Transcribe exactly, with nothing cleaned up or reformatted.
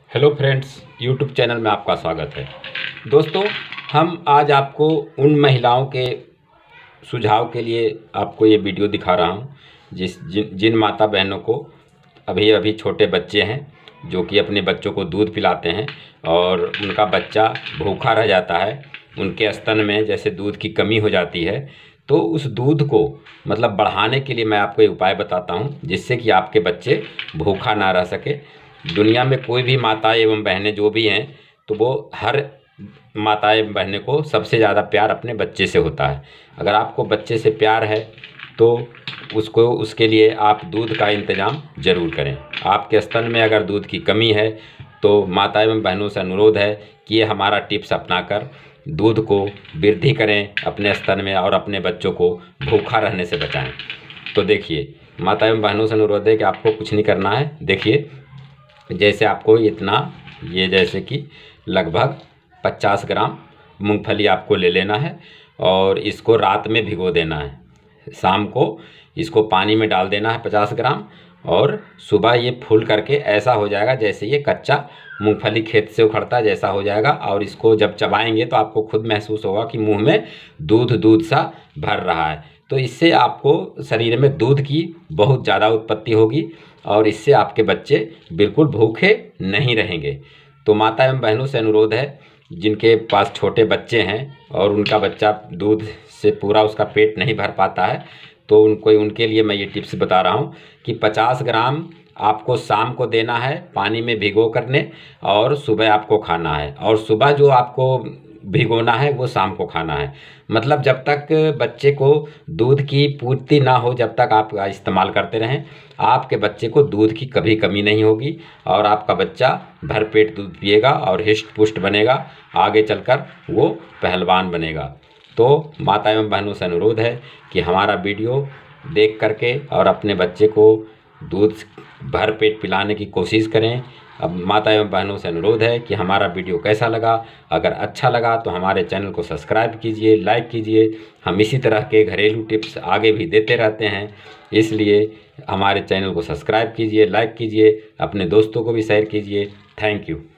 Hello friends, YouTube channel में आपका स्वागत है। दोस्तों, हम आज आपको उन महिलाओं के सुझाव के लिए आपको ये वीडियो दिखा रहा हूँ जिस जिन जिन माता बहनों को अभी अभी छोटे बच्चे हैं जो कि अपने बच्चों को दूध पिलाते हैं और उनका बच्चा भूखा रह जाता है, उनके स्तन में जैसे दूध की कमी हो जाती है। तो उस दूध को मतलब बढ़ाने के लिए मैं आपको एक उपाय बताता हूँ जिससे कि आपके बच्चे भूखा ना रह सके। दुनिया में कोई भी माता एवं बहनें जो भी हैं तो वो हर माता एवं बहनें को सबसे ज़्यादा प्यार अपने बच्चे से होता है। अगर आपको बच्चे से प्यार है तो उसको उसके लिए आप दूध का इंतज़ाम ज़रूर करें। आपके स्तन में अगर दूध की कमी है तो माता एवं बहनों से अनुरोध है कि ये हमारा टिप्स अपनाकर दूध को वृद्धि करें अपने स्तन में और अपने बच्चों को भूखा रहने से बचाएं। तो देखिए, माता एवं बहनों से अनुरोध है कि आपको कुछ नहीं करना है। देखिए, जैसे आपको इतना ये जैसे कि लगभग पचास ग्राम मूंगफली आपको ले लेना है और इसको रात में भिगो देना है। शाम को इसको पानी में डाल देना है पचास ग्राम और सुबह ये फूल करके ऐसा हो जाएगा जैसे ये कच्चा मूंगफली खेत से उखड़ता जैसा हो जाएगा। और इसको जब चबाएंगे तो आपको खुद महसूस होगा कि मुंह में दूध दूध सा भर रहा है। तो इससे आपको शरीर में दूध की बहुत ज़्यादा उत्पत्ति होगी और इससे आपके बच्चे बिल्कुल भूखे नहीं रहेंगे। तो माता एवं बहनों से अनुरोध है जिनके पास छोटे बच्चे हैं और उनका बच्चा दूध से पूरा उसका पेट नहीं भर पाता है तो उनको उनके लिए मैं ये टिप्स बता रहा हूँ कि पचास ग्राम आपको शाम को देना है पानी में भिगो करने और सुबह आपको खाना है। और सुबह जो आपको भिगोना है वो शाम को खाना है। मतलब जब तक बच्चे को दूध की पूर्ति ना हो जब तक आप इस्तेमाल करते रहें, आपके बच्चे को दूध की कभी कमी नहीं होगी और आपका बच्चा भरपेट दूध पिएगा और हिष्ट पुष्ट बनेगा, आगे चलकर वो पहलवान बनेगा। तो माता एवं बहनों से अनुरोध है कि हमारा वीडियो देख करके और अपने बच्चे को दूध भरपेट पिलाने की कोशिश करें। अब माता एवं बहनों से अनुरोध है कि हमारा वीडियो कैसा लगा, अगर अच्छा लगा तो हमारे चैनल को सब्सक्राइब कीजिए, लाइक कीजिए। हम इसी तरह के घरेलू टिप्स आगे भी देते रहते हैं, इसलिए हमारे चैनल को सब्सक्राइब कीजिए, लाइक कीजिए, अपने दोस्तों को भी शेयर कीजिए। Thank you.